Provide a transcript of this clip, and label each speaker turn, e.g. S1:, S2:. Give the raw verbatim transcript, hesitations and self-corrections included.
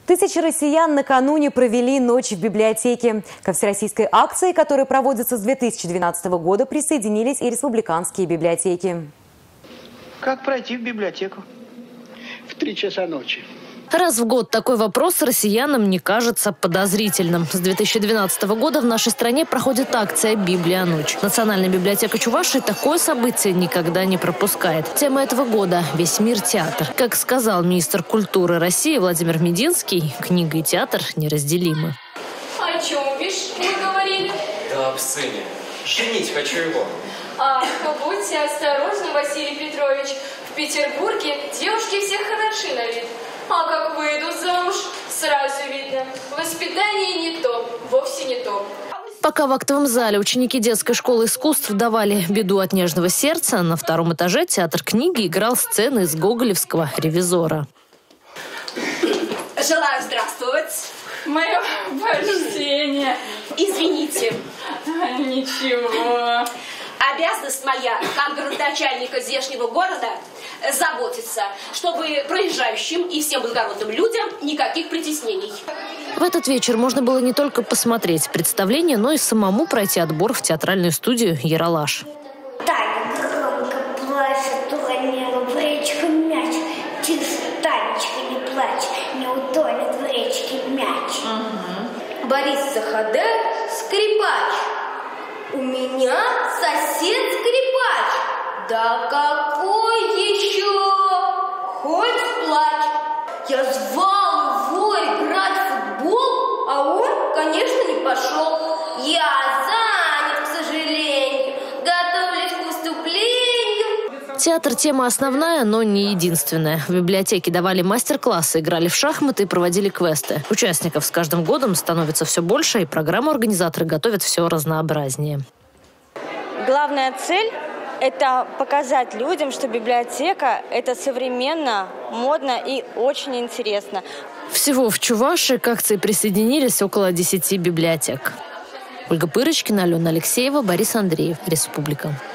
S1: Тысячи россиян накануне провели ночь в библиотеке. Ко всероссийской акции, которая проводится с две тысячи двенадцатого года, присоединились и республиканские библиотеки.
S2: Как пройти в библиотеку?
S3: В три часа ночи.
S4: Раз в год такой вопрос россиянам не кажется подозрительным. С две тысячи двенадцатого года в нашей стране проходит акция «Библия. Ночь». Национальная библиотека Чувашии такое событие никогда не пропускает. Тема этого года – «Весь мир театр». Как сказал министр культуры России Владимир Мединский, книга и театр неразделимы.
S5: О чем, бишь, мы говорили?
S6: Да об сыне. Женить хочу его.
S5: Ах, будьте осторожны, Василий Петрович. В Петербурге девушки всех хороши на вид. А как выйдут замуж, сразу видно. Воспитание не то, вовсе не то.
S4: Пока в актовом зале ученики детской школы искусств давали «Беду от нежного сердца», на втором этаже театр книги играл сцены из гоголевского «Ревизора».
S7: Желаю здравствовать.
S5: Мое почтение.
S7: Извините.
S5: Ничего.
S7: Обязанность моя, как городначальника здешнего города, заботиться, чтобы проезжающим и всем благородным людям никаких притеснений.
S4: В этот вечер можно было не только посмотреть представление, но и самому пройти отбор в театральную студию «Ералаш».
S8: Таня громко плачет, уронила в речку мяч. Тише, Танечка, не плачь, не утонет в речке мяч.
S9: Угу. Борис Саходе – скрипач. У меня сосед скрипач. Да какой еще? Хоть плачь. Я звал его играть в футбол, а он, конечно, не пошел. Я занят, к сожалению. Готовлюсь к выступлению.
S4: Театр – тема основная, но не единственная. В библиотеке давали мастер-классы, играли в шахматы и проводили квесты. Участников с каждым годом становится все больше, и программу организаторы готовят все разнообразнее.
S10: Главная цель – это показать людям, что библиотека – это современно, модно и очень интересно.
S4: Всего в Чувашии к акции присоединились около десяти библиотек. Ольга Пырочкина, Алена Алексеева, Борис Андреев. Республика.